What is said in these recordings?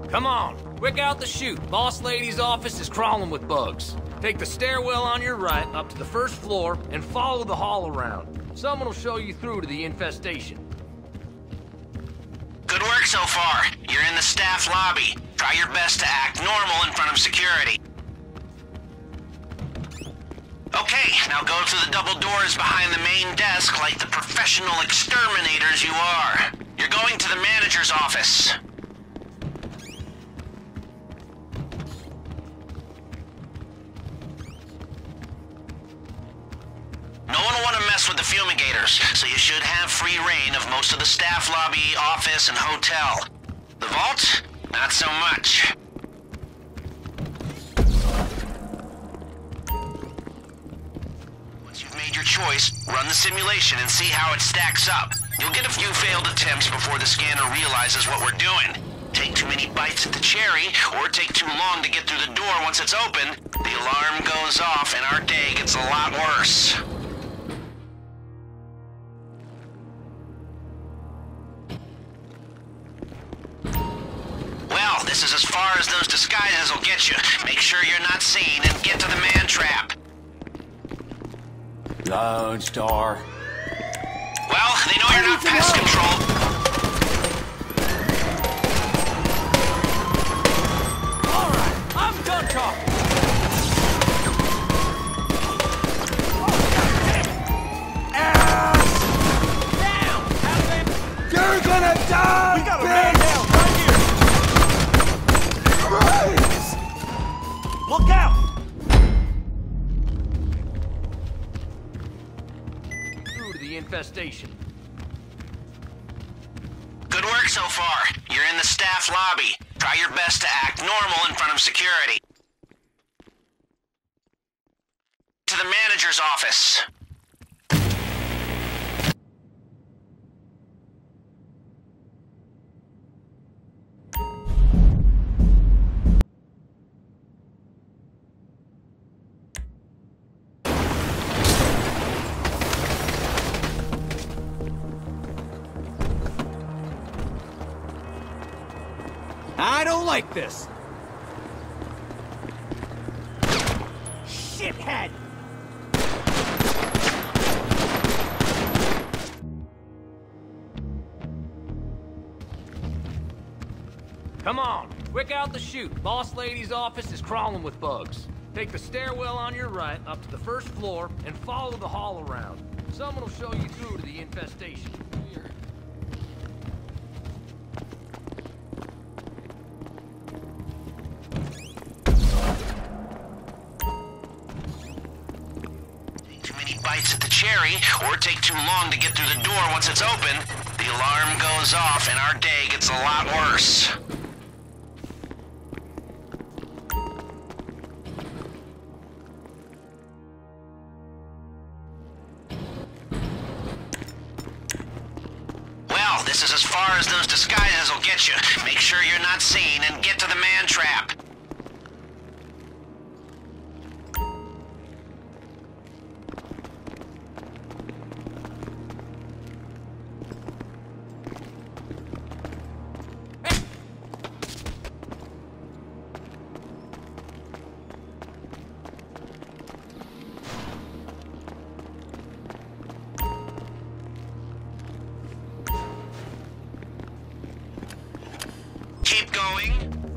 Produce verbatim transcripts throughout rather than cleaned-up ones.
Come on, quick out the chute. Boss lady's office is crawling with bugs. Take the stairwell on your right up to the first floor and follow the hall around. Someone will show you through to the infestation. Good work so far. You're in the staff lobby. Try your best to act normal in front of security. Okay, now go through the double doors behind the main desk like the professional exterminators you are. You're going to the manager's office. No one will want to mess with the fumigators, so you should have free reign of most of the staff lobby, office, and hotel. The vault? Not so much. Once you've made your choice, run the simulation and see how it stacks up. You'll get a few failed attempts before the scanner realizes what we're doing. Take too many bites at the cherry, or take too long to get through the door once it's open, the alarm goes off and our day gets a lot worse. Well, this is as far as those disguises will get you. Make sure you're not seen and get to the man trap. Lone Star. Well, they know you're not pest control. All right, I'm done talking. You're gonna die! We got a man down right here! Please! Look out! Through to the infestation. Good work so far. You're in the staff lobby. Try your best to act normal in front of security. To the manager's office. I don't like this. Shithead! Come on, quick out the chute. Boss lady's office is crawling with bugs. Take the stairwell on your right up to the first floor and follow the hall around. Someone will show you through to the infestation. Bites at the cherry, or take too long to get through the door once it's open, the alarm goes off and our day gets a lot worse. Well, this is as far as those disguises will get you. Make sure you're not seen and get to the man trap. Keep going.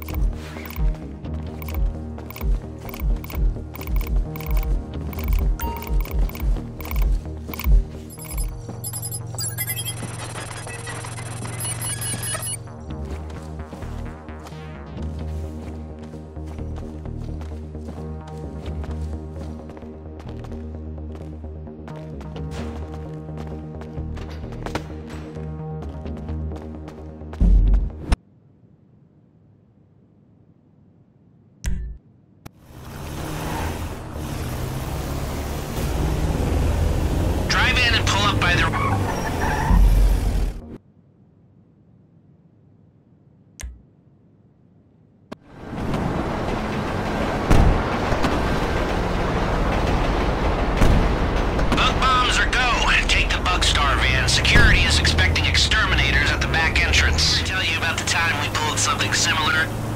By the... Bug bombs are go. Take the Bug Star van. Security is expecting exterminators at the back entrance. Tell you about the time we pulled something similar.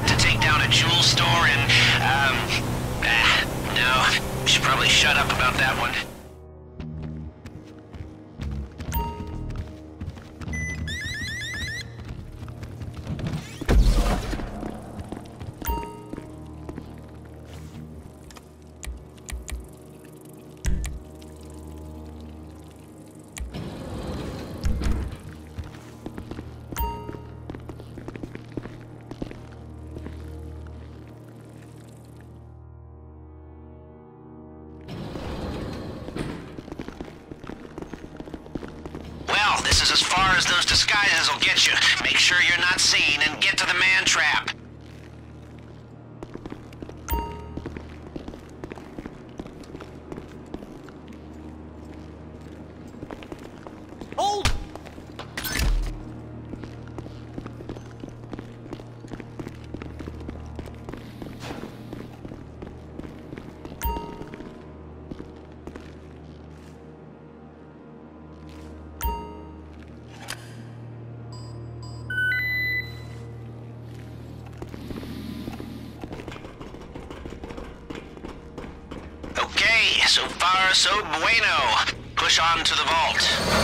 is as far as those disguises will get you. Make sure you're not seen and get to the man trap. Hold! Okay, so far so bueno. Push on to the vault.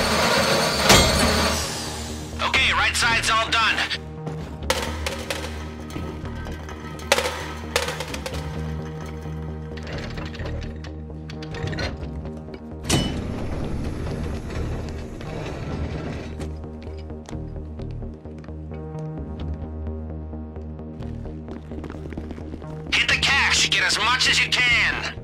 Okay, right side's all done. Hit the cash, get as much as you can.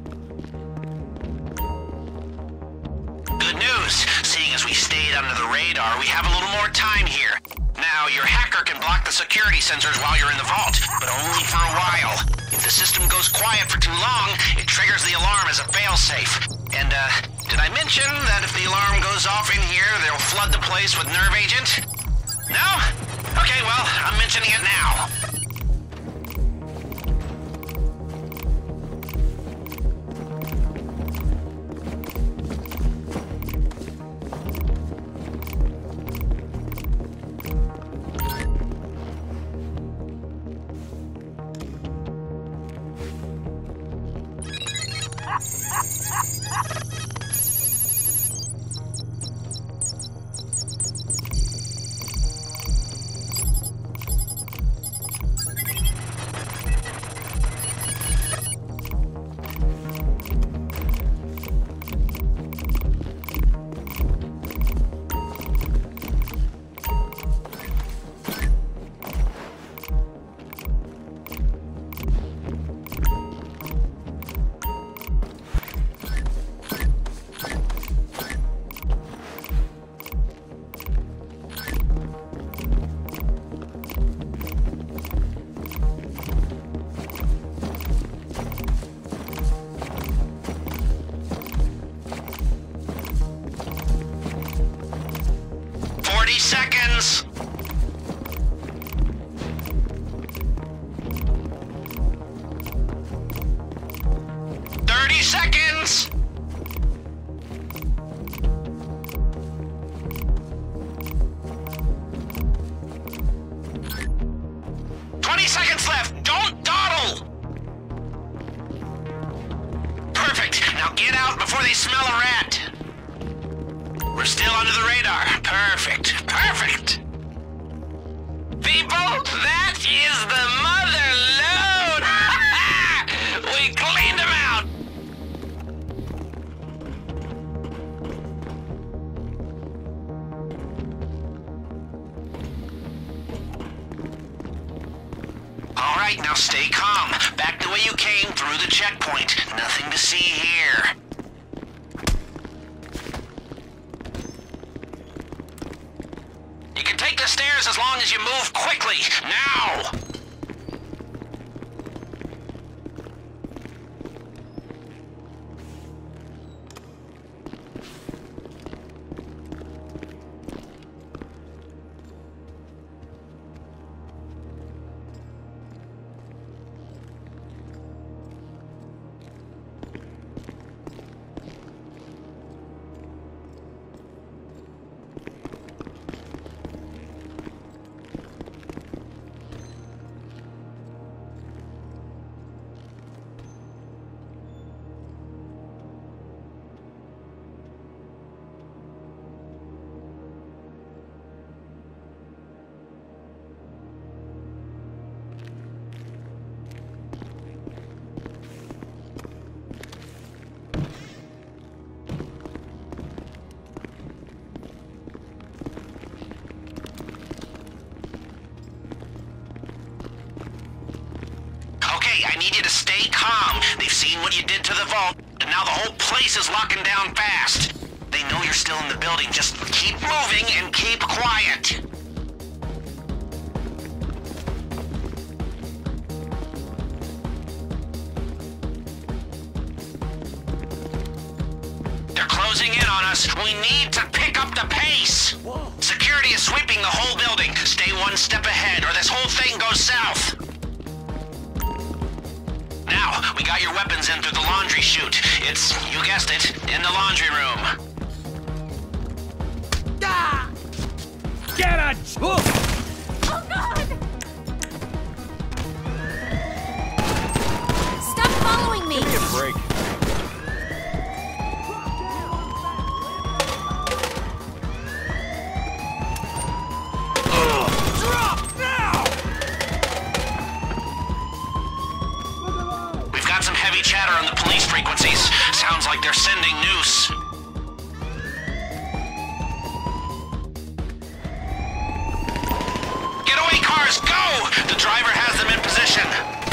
Good news. Seeing as we stayed under the radar, we have a little more time here. Now, your hacker can block the security sensors while you're in the vault, but only for a while. If the system goes quiet for too long, it triggers the alarm as a failsafe. And, uh, did I mention that if the alarm goes off in here, they'll flood the place with nerve agent? No? Okay, well, I'm mentioning it now. Forty seconds. Thirty seconds. Twenty seconds left. Don't dawdle. Perfect. Now get out before they smell a rat. We're still under the radar. Perfect. Perfect. People, that is the mother load. We cleaned them out. All right, now stay calm. Back the way you came through the checkpoint. Nothing to see here. Take the stairs as long as you move quickly. Now! I need you to stay calm. They've seen what you did to the vault, and now the whole place is locking down fast. They know you're still in the building. Just keep moving and keep quiet. They're closing in on us. We need to pick up the pace. Whoa. Security is sweeping the whole building. Stay one step ahead or this whole thing goes south. Now, we got your weapons in through the laundry chute. It's, you guessed it, in the laundry room. Ah! Get a... Oh, Oh, God! Stop following me! give me a break. Drop now! We've got some heavy chatter on the police frequencies. Sounds like they're sending noose. Getaway cars, go! The driver has them in position.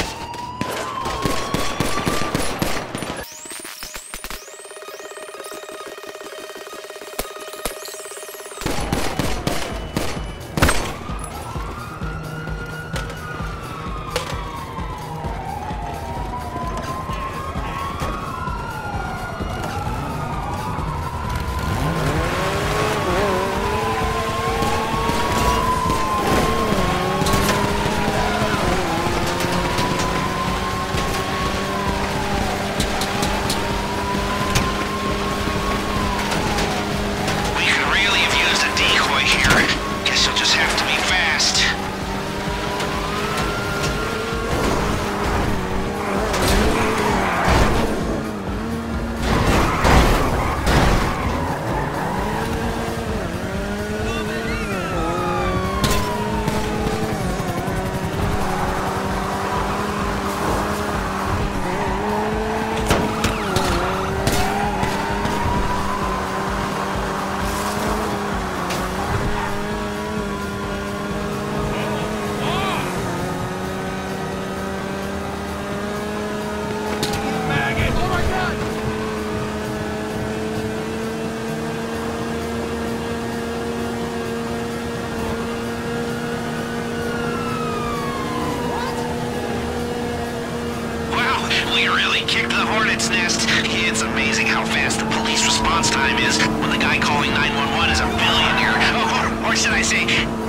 We could really have used a decoy here. Guess you'll just have to be fast. Maggot! Oh my God! Wow, we really kicked the hornet's nest. It's amazing how fast the police response time is when the guy calling nine one one is a billionaire. Oh, or, or should I say,